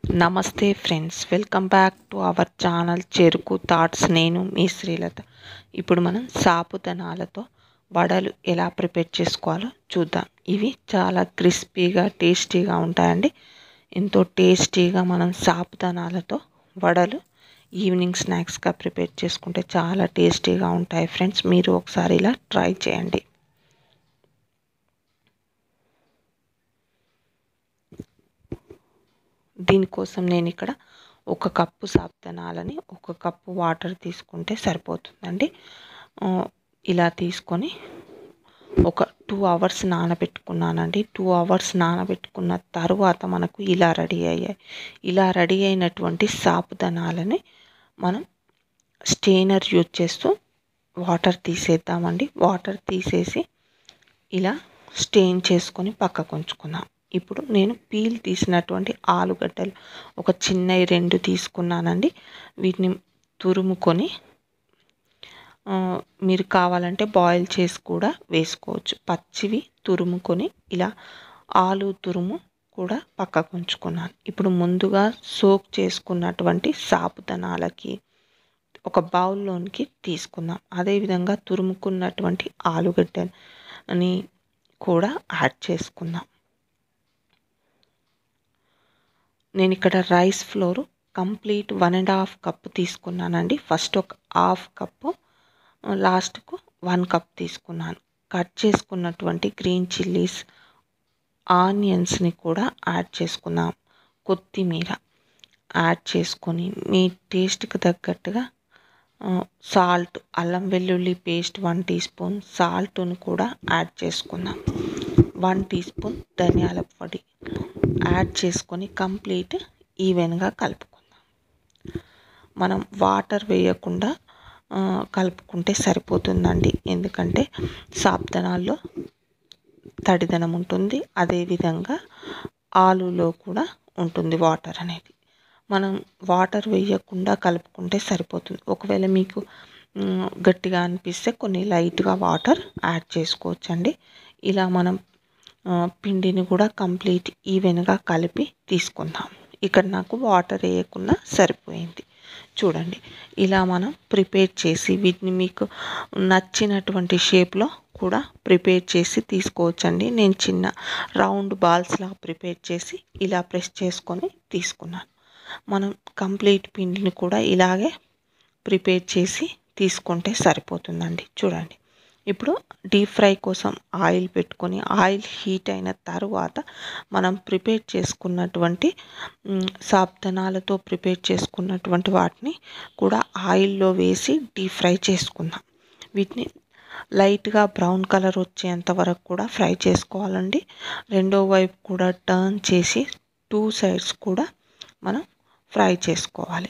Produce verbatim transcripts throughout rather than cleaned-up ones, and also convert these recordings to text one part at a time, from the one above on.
నమస్తే friends, welcome back to our channel Cheruku thoughts. నేను మీ శ్రీలత. ఇప్పుడు మనం సాబుదనాలతో వడలు ఎలా ప్రిపేర్ చేసుకోవాలో చూద్దాం. ఇవి చాలా క్రిస్పీగా టేస్టీగా ఉంటాయండి. ఎంతో టేస్టీగా మనం సాబుదనాలతో వడలు ఈవినింగ్ స్నాక్స్గా ప్రిపేర్ చేసుకుంటే చాలా టేస్టీగా ఉంటాయి ఫ్రెండ్స్. మీరు ఒకసారి ఇలా ట్రై చేయండి. దీనికోసం నేను ఇక్కడ ఒక కప్పు సాబుదనాలని ఒక కప్పు వాటర్ తీసుకుంటే సరిపోతుందండి. ఇలా తీసుకొని ఒక టూ అవర్స్ నానబెట్టుకున్నానండి. టూ అవర్స్ నానబెట్టుకున్న తర్వాత మనకు ఇలా రెడీ అయ్యాయి. ఇలా రెడీ అయినటువంటి సాబుదనాలని మనం స్టెయినర్ యూజ్ చేస్తూ వాటర్ తీసేద్దామండి. వాటర్ తీసేసి ఇలా స్టెయిన్ చేసుకొని పక్కకు ఉంచుకుందాం. ఇప్పుడు నేను పీల్ తీసినటువంటి ఆలుగడ్డలు ఒక చిన్నవి రెండు తీసుకున్నానండి. వీటిని తురుముకొని మీరు కావాలంటే బాయిల్ చేసి కూడా వేసుకోవచ్చు. పచ్చివి తురుముకొని ఇలా ఆలు తురుము కూడా పక్కకు ఉంచుకున్నాను. ఇప్పుడు ముందుగా సోక్ చేసుకున్నటువంటి సాబుదనాలకి ఒక బౌల్లోనికి తీసుకుందాం. అదేవిధంగా తురుముకున్నటువంటి ఆలుగడ్డని కూడా యాడ్ చేసుకుందాం. నేను ఇక్కడ rice flour complete one and half cup తీసుకున్నానండి. ఫస్ట్ ఒక హాఫ్ కప్పు, లాస్ట్కు వన్ కప్ తీసుకున్నాను. కట్ చేసుకున్నటువంటి గ్రీన్ చిల్లీస్, ఆనియన్స్ని కూడా యాడ్ చేసుకుందాం. కొత్తిమీర యాడ్ చేసుకొని మీ టేస్ట్కి తగ్గట్టుగా సాల్ట్, అల్లం వెల్లుల్లి పేస్ట్ వన్ టీ స్పూన్, సాల్ట్ను కూడా యాడ్ చేసుకుందాం. వన్ టీ స్పూన్ ధనియాల పొడి యాడ్ చేసుకొని కంప్లీట్ ఈవెన్గా కలుపుకుందాం. మనం వాటర్ వేయకుండా కలుపుకుంటే సరిపోతుందండి. ఎందుకంటే సాబుదనాల్లో తడిదనం ఉంటుంది, అదేవిధంగా ఆలులో కూడా ఉంటుంది వాటర్ అనేది. మనం వాటర్ వేయకుండా కలుపుకుంటే సరిపోతుంది. ఒకవేళ మీకు గట్టిగా అనిపిస్తే కొన్ని లైట్గా వాటర్ యాడ్ చేసుకోవచ్చండి. ఇలా మనం పిండిని కూడా కంప్లీట్ ఈవెన్గా కలిపి తీసుకుందాం. ఇక్కడ నాకు వాటర్ వేయకుండా సరిపోయింది. చూడండి, ఇలా మనం ప్రిపేర్ చేసి వీటిని మీకు నచ్చినటువంటి షేప్లో కూడా ప్రిపేర్ చేసి తీసుకోవచ్చండి. నేను చిన్న రౌండ్ బాల్స్లా ప్రిపేర్ చేసి ఇలా ప్రెస్ చేసుకొని తీసుకున్నాను. మనం కంప్లీట్ పిండిని కూడా ఇలాగే ప్రిపేర్ చేసి తీసుకుంటే సరిపోతుందండి. చూడండి, ఇప్పుడు డీప్ ఫ్రై కోసం ఆయిల్ పెట్టుకొని ఆయిల్ హీట్ అయిన తర్వాత మనం ప్రిపేర్ చేసుకున్నటువంటి సాబుదనాలతో ప్రిపేర్ చేసుకున్నటువంటి వాటిని కూడా ఆయిల్లో వేసి డీప్ ఫ్రై చేసుకుందాం. వీటిని లైట్గా బ్రౌన్ కలర్ వచ్చేంత వరకు కూడా ఫ్రై చేసుకోవాలండి. రెండో వైపు కూడా టర్న్ చేసి టూ సైడ్స్ కూడా మనం ఫ్రై చేసుకోవాలి.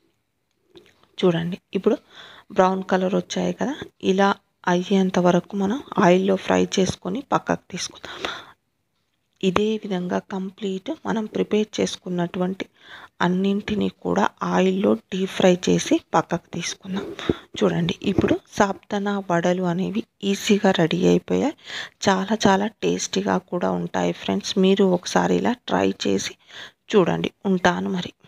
చూడండి, ఇప్పుడు బ్రౌన్ కలర్ వచ్చాయి కదా, ఇలా అయ్యేంత వరకు మనం ఆయిల్లో ఫ్రై చేసుకొని పక్కకు తీసుకుందాం. ఇదే విధంగా కంప్లీట్ మనం ప్రిపేర్ చేసుకున్నటువంటి అన్నింటినీ కూడా ఆయిల్లో డీప్ ఫ్రై చేసి పక్కకు తీసుకుందాం. చూడండి, ఇప్పుడు సాబుదానా వడలు అనేవి ఈజీగా రెడీ అయిపోయాయి. చాలా చాలా టేస్టీగా కూడా ఉంటాయి ఫ్రెండ్స్. మీరు ఒకసారి ఇలా ట్రై చేసి చూడండి. ఉంటాను మరి.